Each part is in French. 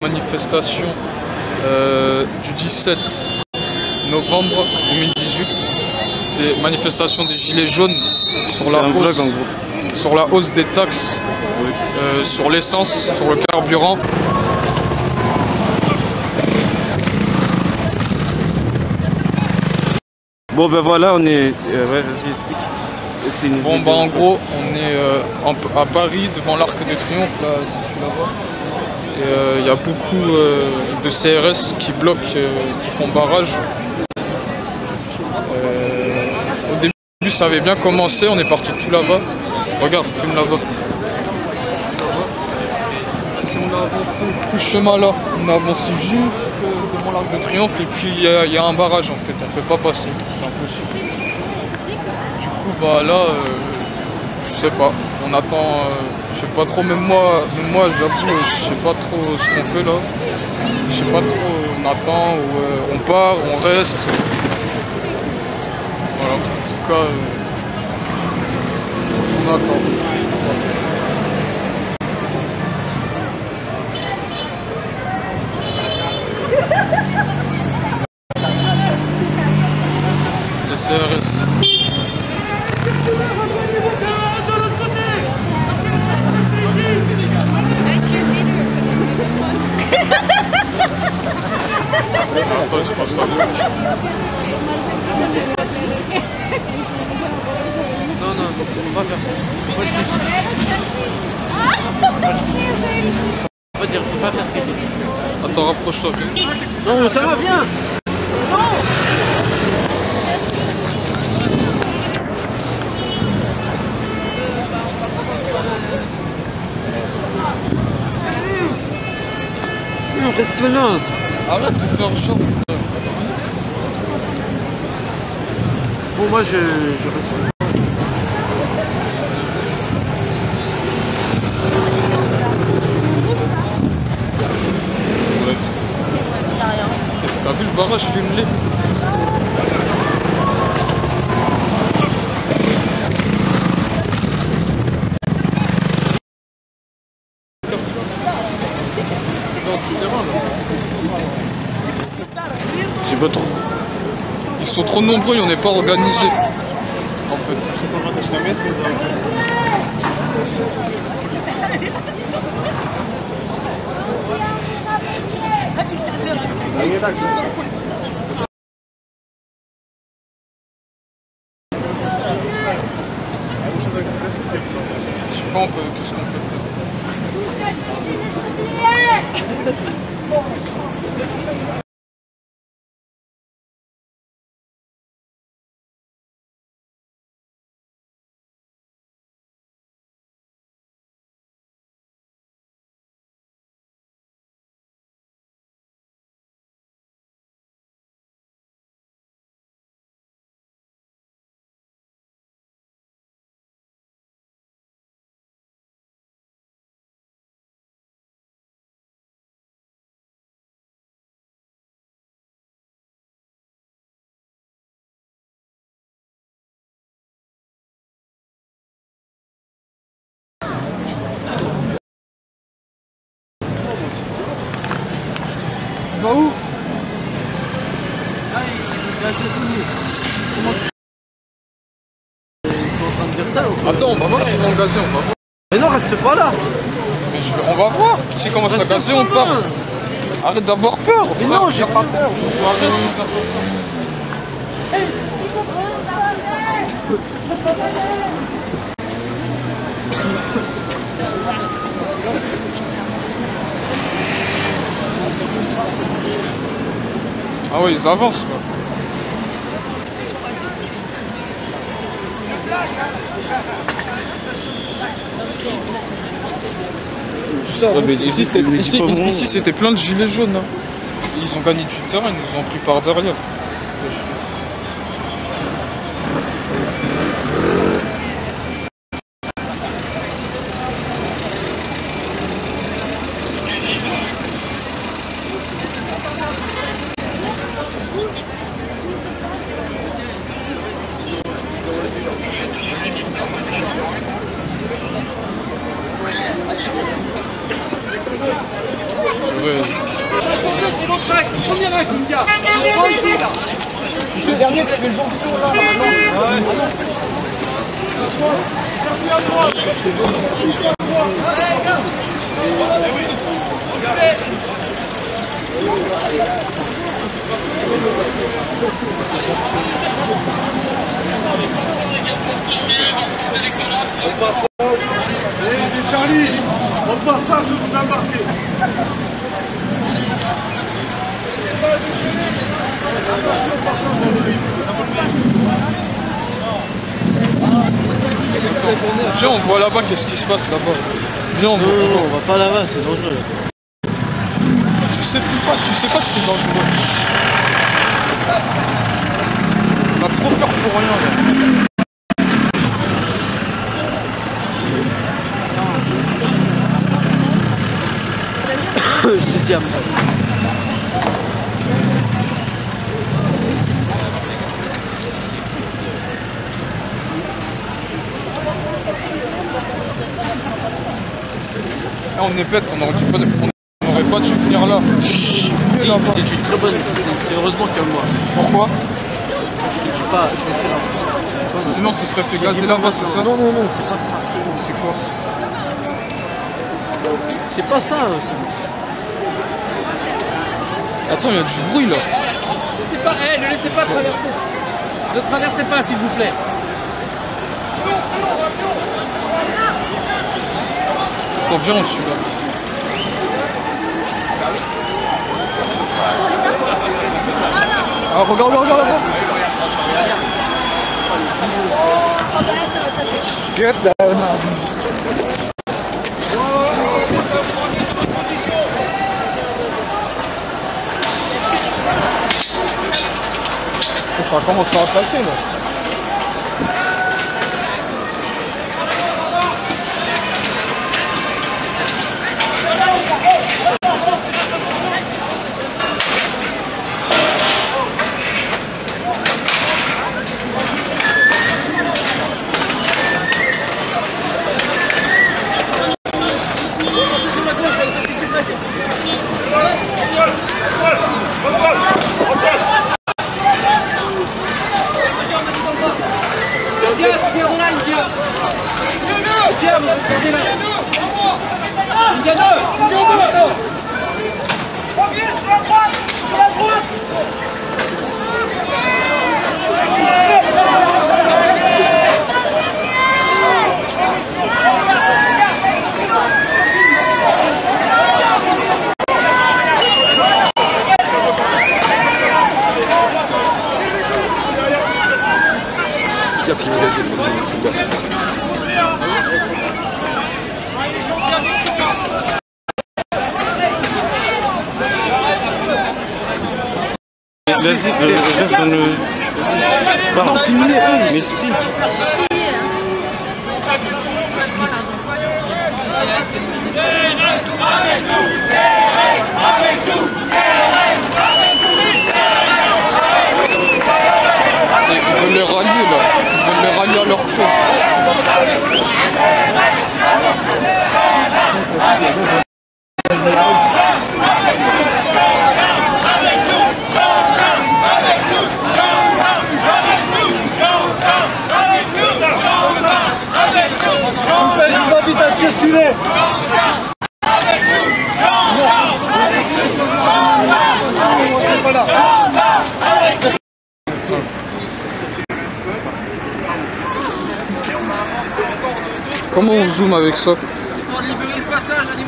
Manifestation du 17 novembre 2018, des manifestations des Gilets jaunes sur la hausse des taxes, sur l'essence, sur le carburant. Bon ben voilà, on est... ouais, vas-y, explique. Bon bah en gros, on est à Paris, devant l'Arc de Triomphe, là, si tu la vois. Et il y a beaucoup de CRS qui bloquent, qui font barrage. Au début ça avait bien commencé, on est parti tout là-bas. Regarde, filme là-bas. On a avancé tout ce chemin-là, on a avancé juste devant l'Arc de Triomphe et puis il y a un barrage en fait, on peut pas passer, c'est impossible. Du coup bah là, je sais pas, on attend, je sais pas trop, même moi j'avoue, je sais pas trop ce qu'on fait là. Je sais pas trop, on attend ou on part, on reste. Voilà, en tout cas, on attend. Les CRS. Attends, c'est pas ça. Non, on va faire ça. On va dire, faut pas faire ça. Attends, rapproche-toi bien. Non, ça va bien. Non, reste là. Arrête de faire genre. Bon, moi je reste. T'as vu le barrage, filme-les. C'est pas trop. Ils sont trop nombreux et on n'est pas organisé. En fait. Je sais pas, qu'est-ce qu'on peut faire? Tu vas où? Ils sont en train de dire ça ou quoi? Attends, on va voir s'ils vont gazer, on va voir. Mais non, reste pas là. Mais on va voir. S'ils commencent à gazer, on part. Arrête d'avoir peur. Mais non, j'ai pas peur. Arrête si t'as pas peur. Ah ouais, ils avancent quoi. Ici c'était plein de gilets jaunes. Hein. Ils ont gagné du terrain, ils nous ont pris par derrière. Ouais. Premier axe, India. Prends ici, là. C'est le dernier qui fait jonction, là. Charlie, au passage, vous embarquez. Viens, on voit là-bas qu'est-ce qui se passe là-bas. Viens, on va pas là-bas, c'est dangereux. Tu sais pas si c'est dangereux. On a trop peur pour rien là. Je te dis après. On est bête, on n'aurait pas dû venir là. C'est une très bonne. C'est heureusement que moi. Pourquoi? Je te dis pas, je vais faire. Sinon ce serait fait gazer là-bas, c'est ça? Non, c'est pas ça. C'est quoi? C'est pas ça. Attends, il y a du bruit là. Ne laissez pas traverser. Ne traversez pas, s'il vous plaît. Attends, viens, on suit là. Ah, regarde là-bas. Get down. Ça commence à attaquer là. Vas-y, reste dans le... Non, filmez eux, mais explique. Ils veulent les rallier là. Ils veulent les rallier à leur tour. Je vous invite à circuler. Comment on zoome avec ça? Pour libérer le passage à niveau.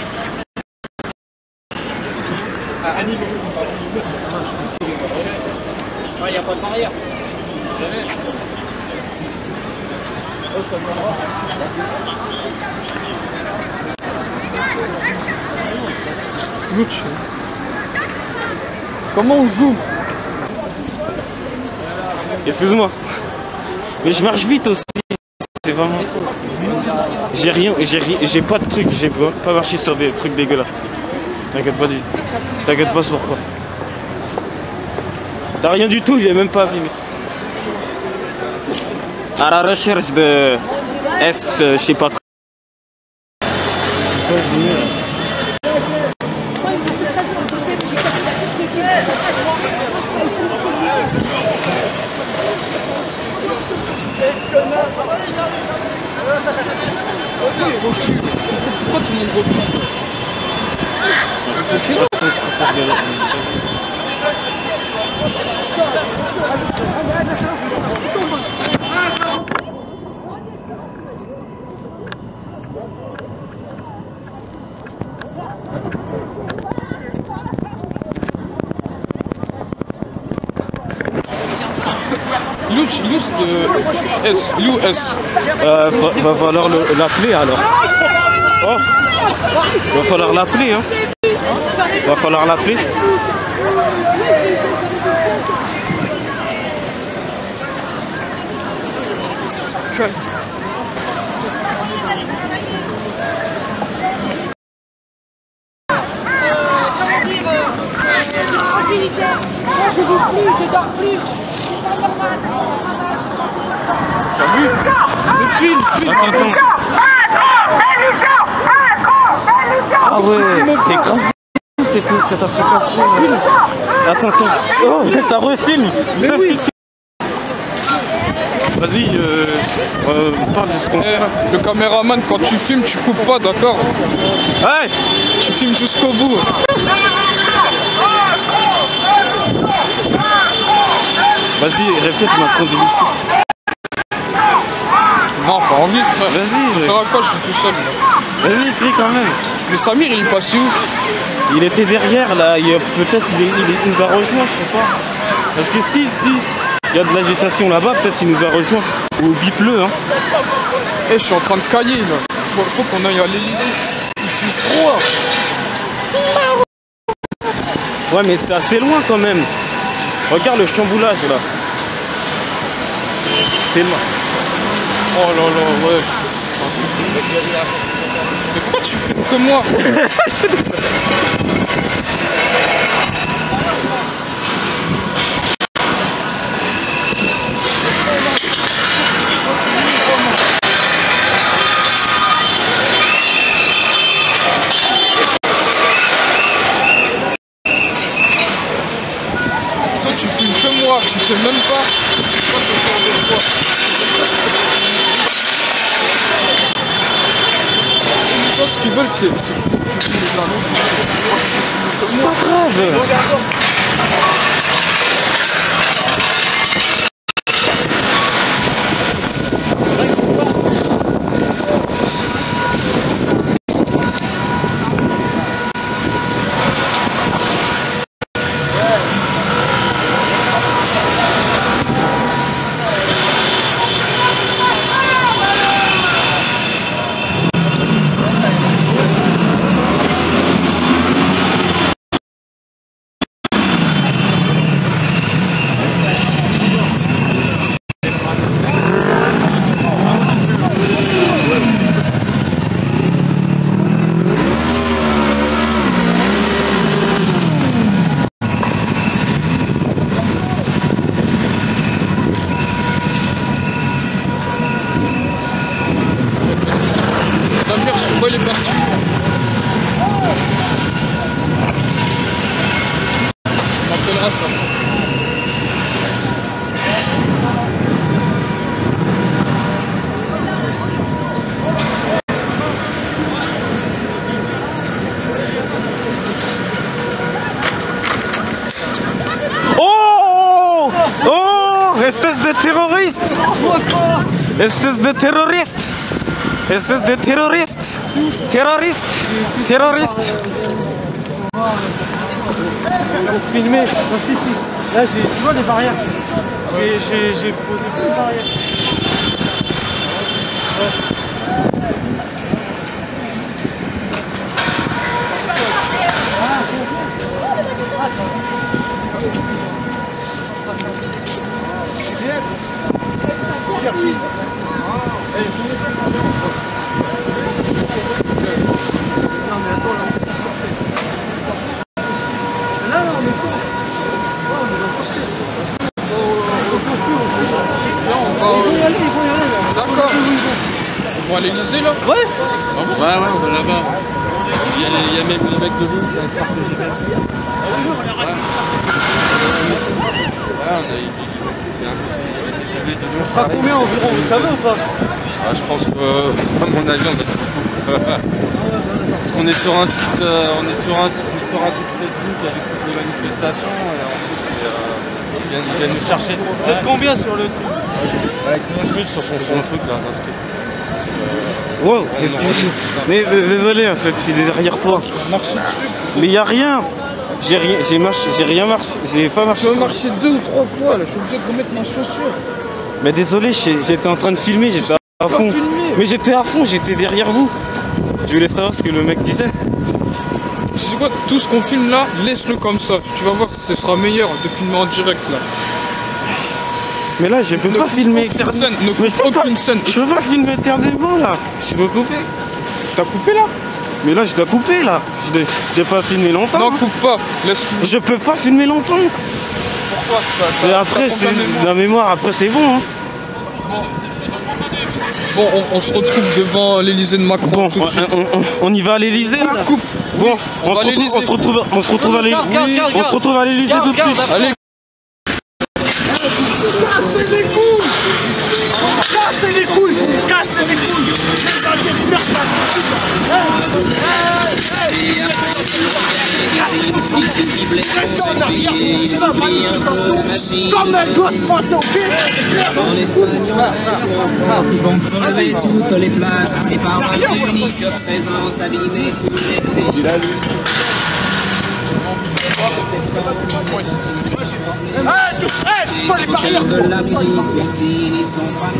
À niveau. Il n'y a pas de barrière. Comment on zoome? Excuse-moi. Mais je marche vite aussi. C'est vraiment ça. J'ai pas de truc, j'ai pas marché sur des trucs dégueulasses. T'inquiète pas c'est pourquoi. T'as rien du tout, il est même pas abîmé. À la recherche de S, je sais pas quoi. C'est quoi, Pourquoi tout le monde recule? US. Va falloir l'appeler alors. Oh, va falloir l'appeler, hein. Va falloir l'appeler. Tranquillité. Moi je vis plus, je dors plus. C'est pas normal. T'as vu? Le film. Attends. Ah ouais, c'est grave cette application. Attends. Oh, ça refilme. Mais oui. Vas-y, parle de ce qu'on fait. Le caméraman, quand tu filmes, tu coupes pas, d'accord? Hey, Tu filmes jusqu'au bout. vas-y, répète ma condition. Non, pas envie. Vas-y. Ça sert à quoi? Je suis tout seul. Là. Vas-y, écris quand même. Mais Samir, il est passé où? Il était derrière là, peut-être il nous a rejoint, je sais pas. Parce que si il y a de l'agitation là-bas, peut-être il nous a rejoint. Ou au bipleu, hein. Eh, je suis en train de cailler là. Faut qu'on aille à l'Élysée. Il fait froid. Ouais, mais c'est assez loin quand même. Regarde le chamboulage là. C'est loin. Oh là là, ouais. Mais pourquoi tu filmes que moi? Toi tu filmes que moi, tu fais même pas. Pourquoi ce genre de quoi? Les gens, ce qu'ils veulent, c'est que tu filmes les annonces. C'est pas grave. Samir, sur quoi il est parti? On m'appellera ça. Oh! Oh! Espèce de terroriste! Espèce de terroriste! Espèce de terroriste! Terroriste! Terroriste! Filmer. Là, tu vois les barrières. J'ai posé toutes les barrières. D'accord. On va à l'Élysée là? Ouais, on va là-bas. Il y a même les mecs de l'île qui ont partagé. On sera combien environ, vous savez ou pas? Je pense que, à mon avis, on va être beaucoup. Parce qu'on est sur un site, on est sur un groupe Facebook avec toutes les manifestations et en plus, ils viennent nous chercher. Vous êtes combien sur le truc? Avec 11 000 sur son truc là, inscrit. Wow, mais désolé en fait, il est derrière toi. Mais il y a rien. J'ai rien marché, j'ai pas marché. Je vais marcher 2 ou 3 fois là, je suis obligé de remettre ma chaussure. Mais désolé, j'étais en train de filmer, j'étais à fond. Mais j'étais à fond, j'étais derrière vous. Je voulais savoir ce que le mec disait. Tu sais quoi, tout ce qu'on filme là, laisse-le comme ça. Tu vas voir, ce sera meilleur de filmer en direct là. Mais là, je peux pas filmer personne. Ne coupe aucune scène. Je peux pas filmer éternellement là. Je dois couper. T'as coupé là? Mais là, je dois couper là. J'ai pas filmé longtemps. Non, coupe pas. Laisse filmer. Je peux pas filmer longtemps. Pourquoi? Et après, c'est la mémoire. Après, c'est bon. Hein. Bon, on se retrouve devant l'Elysée de Macron. Bon, tout de suite. on y va à l'Elysée là. Coupe. Bon, on se retrouve à l'Elysée tout de suite. Allez. Cassez les couilles! Cassez les couilles! Cassez les couilles! Restez en arrière! Ça va manifestation comme un gosse français au pied! Contrôler toutes les plages, les paroles unies sur présence, abîmer tous les pays. Touche pas les barrières! De l'Amérique latine, ils sont pas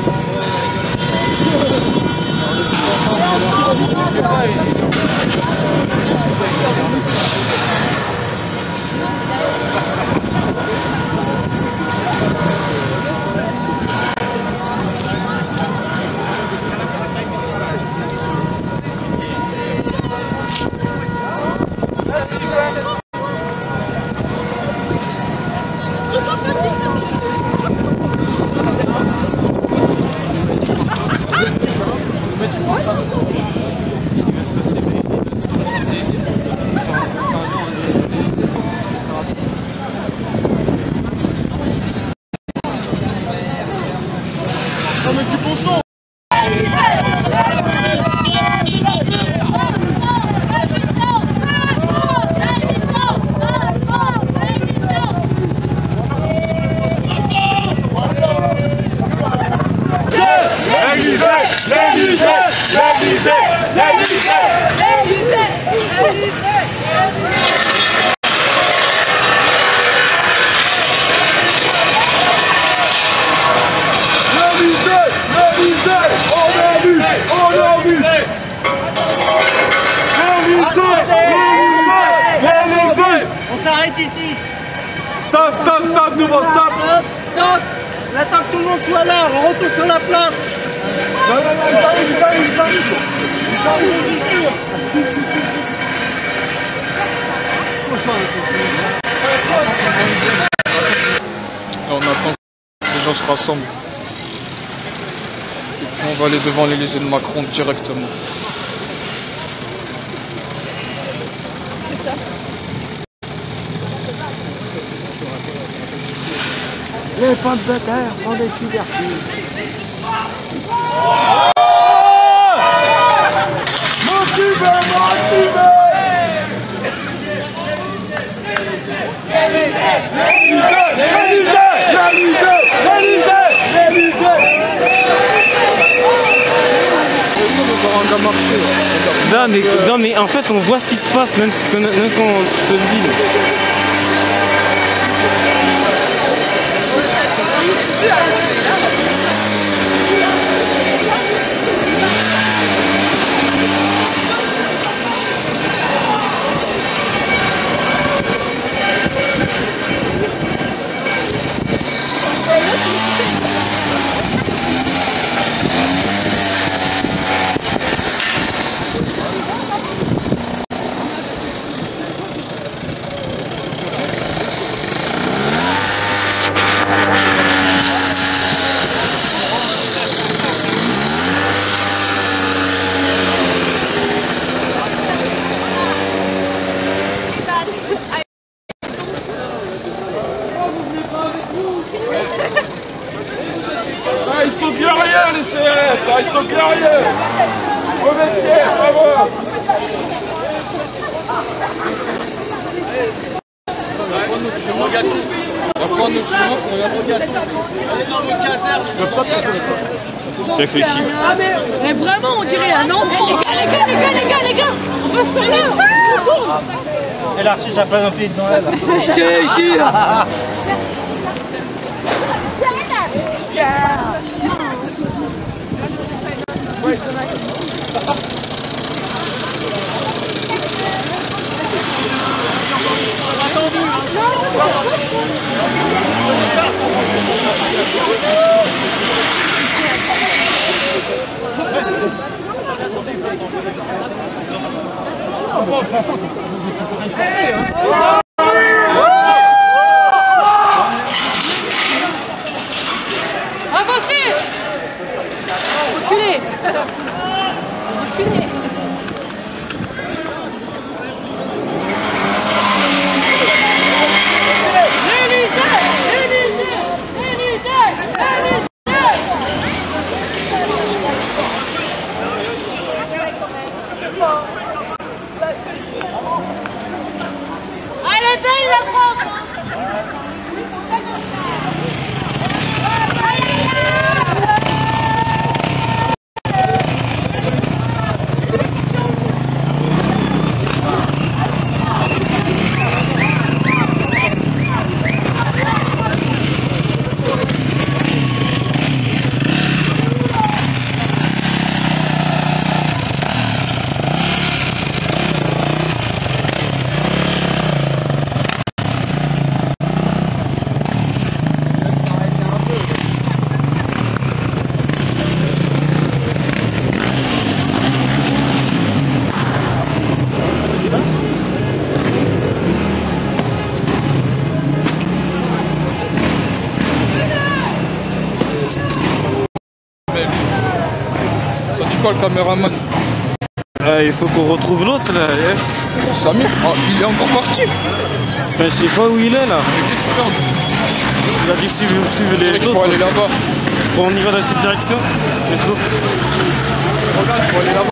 On s'arrête ici! Stop, stop, stop, nouveau, stop! Stop! On attend que tout le monde soit là, on retourne sur la place! Non, non, non, ils arrivent! Là, on attend que les gens se rassemblent. Et puis on va aller devant l'Elysée de Macron directement. Les pommes de terre sont des tubercules. Non mais en fait on voit ce qui se passe même quand je te le dis. c'est mon gâteau. Il y a pas un autre chemin pour y aller. Allez dans vos casernes. Réfléchis. Mais vraiment, on dirait un enfant. Les gars, on va se faire là. On tourne. Elle a reçu sa panoplie de Noël. Je te jure. Avancez! Reculez! Reculez! Elle est belle la France! Ça dit quoi le caméraman? Il faut qu'on retrouve l'autre là, yes. Samy, oh, il est encore parti. Enfin, je sais pas où il est là. Il a dit suivre les Il faut aller là-bas. Bon, on y va dans cette direction. Let's go. Regarde, il faut aller là-bas.